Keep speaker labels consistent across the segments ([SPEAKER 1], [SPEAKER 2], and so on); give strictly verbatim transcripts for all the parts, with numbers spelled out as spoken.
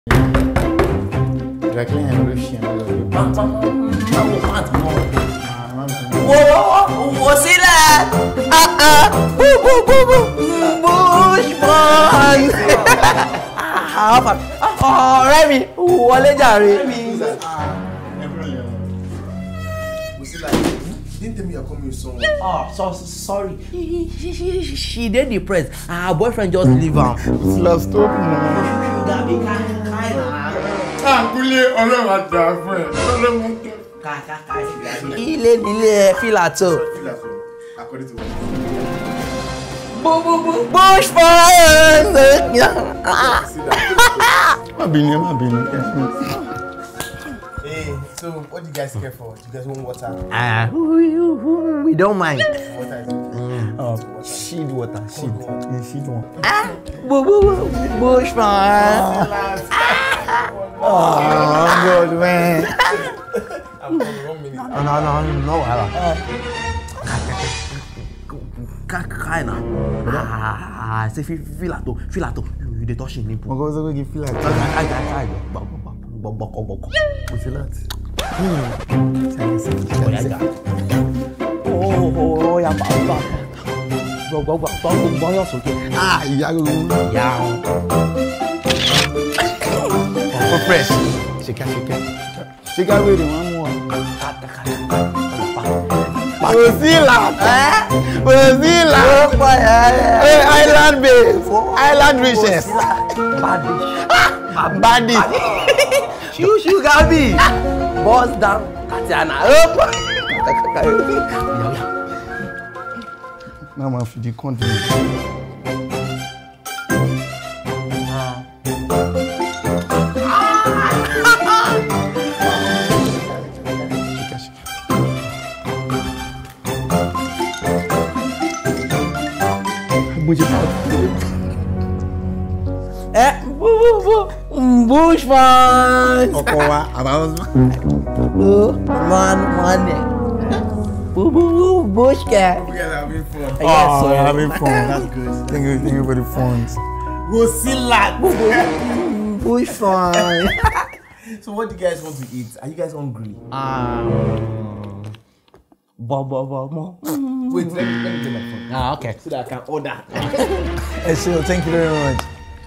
[SPEAKER 1] Jacqueline and Lucian.
[SPEAKER 2] Whoa, what's it like? Ah ah, boo boo boo boo, Bushman. Ah, apa? Oh, Remy, wọlé jàre.
[SPEAKER 3] Didn't tell me you're coming with someone.
[SPEAKER 2] Oh, so sorry. She did depressed. Her boyfriend just leave her.
[SPEAKER 1] Love stop now.
[SPEAKER 3] Àǹkúlé ọlọ́run àdá fún ẹ. Ọlọ́run tó.
[SPEAKER 2] Ilé nílé ẹ fìlà tó.
[SPEAKER 3] Fìlà tó. According to what?
[SPEAKER 2] Bushman.
[SPEAKER 1] Má bínú, má bínú.
[SPEAKER 3] Hey, so what do you guys care for? Do you guys want water?
[SPEAKER 2] Ah, we, we don't mind.
[SPEAKER 3] Water is
[SPEAKER 2] Mm.
[SPEAKER 1] Oh, sheed water, sheed. Yeah, sheed water.
[SPEAKER 2] Ah, boo boo boo, Bushman.
[SPEAKER 1] Oh, God, man.
[SPEAKER 3] I'm coming one minute.
[SPEAKER 2] No, no, no, no, wahala. Kind of. Ah, say feel at feel at you dey touch him nipple.
[SPEAKER 1] Mo go so go give feel like.
[SPEAKER 2] I, I, I, I, boko boko.
[SPEAKER 1] What's it like?
[SPEAKER 2] Oh, oh, yeah, baba. Go, go, go, go, go, yo sókè.
[SPEAKER 1] Ah, ìyá gbogbo.
[SPEAKER 2] Yeah.
[SPEAKER 1] For fresh. Shake shake. Shake away the one more. Brazila. Eh? Brazila. Hey, island base. Island riches.
[SPEAKER 2] Badi.
[SPEAKER 1] Badi.
[SPEAKER 2] Shoo shoo Gabi. Boss down. Tatiana. Up.
[SPEAKER 1] Now I'm for the country.
[SPEAKER 2] Eh, boo boo boo, Bushman.
[SPEAKER 1] Ọkọ wa, about
[SPEAKER 2] Boo, man, man. Boo boo boo, Bush cat.
[SPEAKER 3] You guys are having fun.
[SPEAKER 2] I guess
[SPEAKER 1] Oh,
[SPEAKER 2] so.
[SPEAKER 1] we're having fun. That's good. Thank you, thank you for the funds.
[SPEAKER 3] Rosilla.
[SPEAKER 2] Bushman.
[SPEAKER 3] So what do you guys want to eat? Are you guys hungry?
[SPEAKER 2] Um, bo bo bo mo.
[SPEAKER 3] Wait, let me let me get my phone
[SPEAKER 2] Ah, okay.
[SPEAKER 3] so that I can order.
[SPEAKER 1] Hey, sure, thank you very much.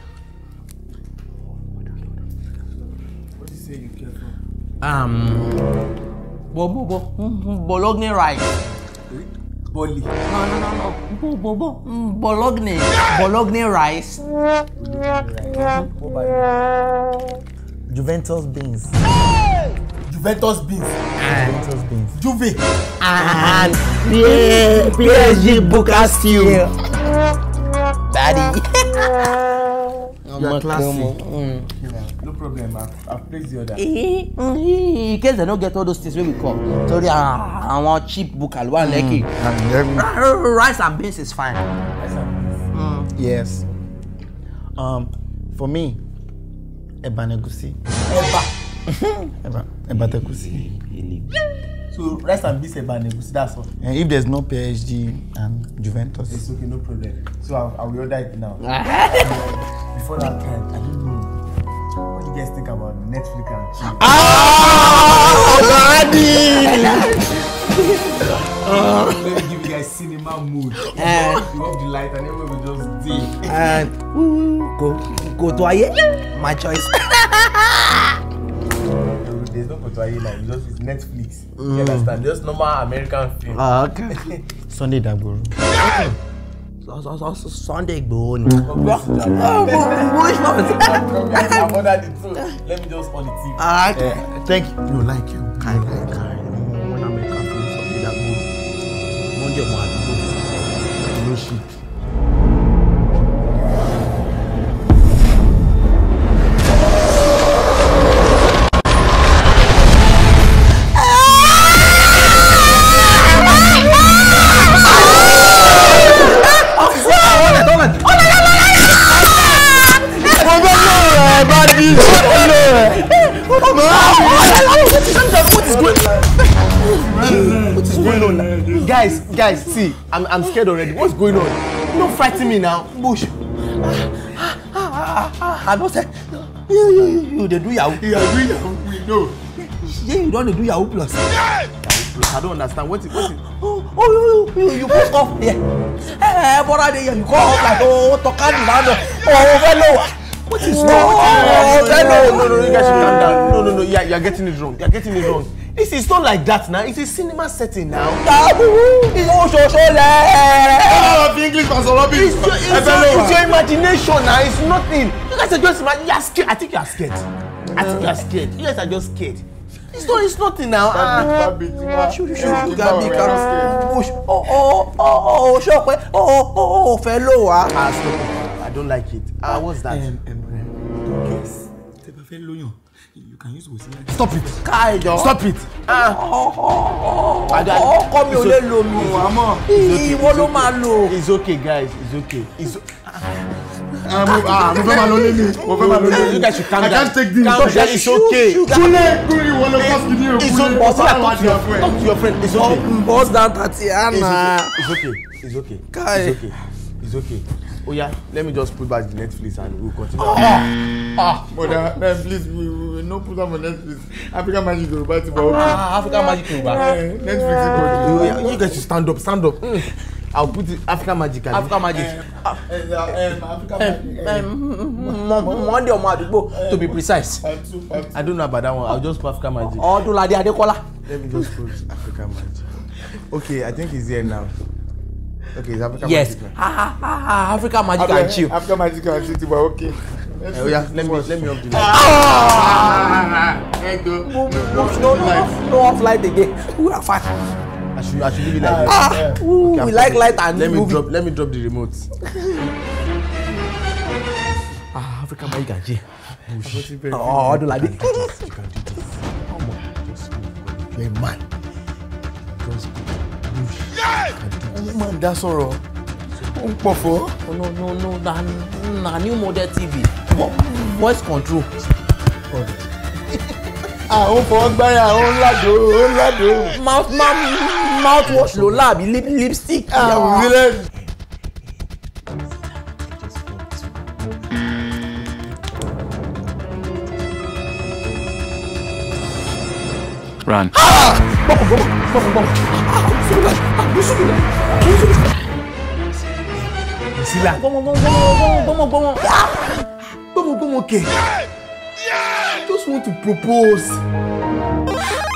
[SPEAKER 3] What do you say you care for?
[SPEAKER 2] Um, bo bo bo, Bologna rice.
[SPEAKER 3] Bolly.
[SPEAKER 2] No, no, no, no. Bo bo bo, Bologna, Bologna rice.
[SPEAKER 3] What about you?
[SPEAKER 1] Juventus beans.
[SPEAKER 3] Juventus beans.
[SPEAKER 1] Juventus beans.
[SPEAKER 3] Juve.
[SPEAKER 2] And P S G Bukastiu. Daddy.
[SPEAKER 1] You're classy.
[SPEAKER 2] Mm.
[SPEAKER 3] No problem. I've, I've placed the order.
[SPEAKER 2] In case they don't get all those things wey we call. Sorry, I want cheap bukalu one leki.
[SPEAKER 1] And every,
[SPEAKER 2] Rice and beans is fine. Mm.
[SPEAKER 1] yes. Um, for me, eba negusi.
[SPEAKER 3] Eba.
[SPEAKER 1] Eba, eba tegusi.
[SPEAKER 3] So rice and beans eba negusi. That's all.
[SPEAKER 1] And if there's no P S G and Juventus,
[SPEAKER 3] It's okay. No problem. So I'll, I'll order it now. Before that time, I don't know. What do you guys think about Netflix and chill?
[SPEAKER 1] oh, Daddy!
[SPEAKER 3] Let me give you guys cinema mood.
[SPEAKER 2] Eh.
[SPEAKER 3] You off the light and everyone will just dig.
[SPEAKER 2] And go go to aye. My choice.
[SPEAKER 3] There's no Kotoye now. You just use Netflix. You understand? Just normal American film.
[SPEAKER 2] Ah, okay.
[SPEAKER 1] Sunday Dagboro.
[SPEAKER 2] So, so, so, so, Sunday go.
[SPEAKER 3] I've ordered it too. Let me just on the T V.
[SPEAKER 2] Ah,
[SPEAKER 1] Uh, thank you. You like you.
[SPEAKER 2] Kai kai kai. When I make a film, Sunday that go. Monday mo ati go.
[SPEAKER 1] No shit.
[SPEAKER 3] What is going on now? Guys, guys, see, I'm, I'm scared already. What's going on? Don't frighten me now. Bush.
[SPEAKER 2] I don't say. You, you, you, they do Yahoo.
[SPEAKER 3] You are doing Yahoo. We know.
[SPEAKER 2] Yeah, you don't do Yahoo Plus.
[SPEAKER 3] Yahoo Plus. I don't understand. What is what is?
[SPEAKER 2] Oh, oh, you, you, you post off here. Eh, but I dey you call up like oh, Tokani now. Oh, fellow. What is wrong?
[SPEAKER 3] Oh, no, no, no, you guys should calm down. No, no, no, you are, you are getting it wrong. You are getting it wrong. This is not like that now. It's a cinema setting now.
[SPEAKER 2] It's oh, so, so,
[SPEAKER 3] oh, English was rubbish.
[SPEAKER 2] It's your, it's, your, it's your imagination now. It's nothing. You guys are just you are scared. I think you are scared. I think you are scared. You guys are just scared. It's not. It's nothing now. Ah, shoot, shoot, shoot. You got me. Push. Oh, oh, oh, oh, shock. Oh, oh, oh, fellow. Ah, stop it. I don't like it. Ah, what's that?
[SPEAKER 3] Um, um, yes. You can use Wosila.
[SPEAKER 2] Stop it. Kaijo.
[SPEAKER 3] Stop it.
[SPEAKER 2] Ah. Oh, oh, oh, come here, let lo mi. Ìwọ ló máa lò.
[SPEAKER 3] It's okay, guys. It's okay. It's ah, move on, lonely me. Move on, lonely.
[SPEAKER 2] You guys should calm down.
[SPEAKER 3] I can't take this.
[SPEAKER 2] Calm down. It's okay.
[SPEAKER 3] Kule, Kule, you wanna pass with you?
[SPEAKER 2] It's okay. Talk to your friend. Talk to your friend. It's okay. Boss down Tatiana.
[SPEAKER 3] It's okay. It's okay. It's
[SPEAKER 2] okay.
[SPEAKER 3] It's okay. It's okay. Oh yeah, let me just put back the Netflix and we'll continue.
[SPEAKER 2] Ah, ah,
[SPEAKER 3] mother, Netflix, we will not put them on Netflix. African Magic Yoruba, it's about
[SPEAKER 2] ah, African Magic Yoruba.
[SPEAKER 3] Netflix, you, you guys should stand up, stand up. Mm. I'll put it African Magic.
[SPEAKER 2] African Magic.
[SPEAKER 3] Um, um, African Magic.
[SPEAKER 2] Um, Monday or Madigbo, to be precise.
[SPEAKER 3] I don't know about that one. I'll just put African Magic.
[SPEAKER 2] Oh, do Ladi Adekola.
[SPEAKER 3] Let me just put African Magic. Okay, I think he's here now. Okay, it's African
[SPEAKER 2] yes.
[SPEAKER 3] Magic.
[SPEAKER 2] Ah, ah, ah, African Magic
[SPEAKER 3] Africa,
[SPEAKER 2] and chill.
[SPEAKER 3] African Magic and chill, but okay. Let's oh yeah, let me let me off the light.
[SPEAKER 2] Ah! No, no, no, no off light again. We are fine.
[SPEAKER 3] I should I should leave it like this.
[SPEAKER 2] Ah, yeah. Ooh, okay, we like light and
[SPEAKER 3] let
[SPEAKER 2] movie.
[SPEAKER 3] me drop let me drop the remote.
[SPEAKER 2] Ah, African Magic and chill.
[SPEAKER 3] Oh,
[SPEAKER 2] I don't like it.
[SPEAKER 3] You can do this. Come on, just move. You're a man. Just go. Oh man, that's all.
[SPEAKER 2] Oh no no no, na na new model T V. Voice control.
[SPEAKER 3] Ah, ó fọwọ́ gbáyà, ó ń ládò, ó ń ládò.
[SPEAKER 2] Mouth mouth mouthwash ló láàbí lip lipstick.
[SPEAKER 3] Ah, really?
[SPEAKER 4] Run.
[SPEAKER 2] Ah! Bọ́mọ̀ bọ́mọ̀ bọ́mọ̀ bọ́mọ̀. Ah, Bismillah. Ah, Bismillah. Bismillah. Bismillah. Bọ́mọ̀ bọ́mọ̀ bọ́mọ̀ bọ́mọ̀ bọ́mọ̀. Ah! Bọ́mọ̀ bọ́mọ̀ okay. I just want to propose.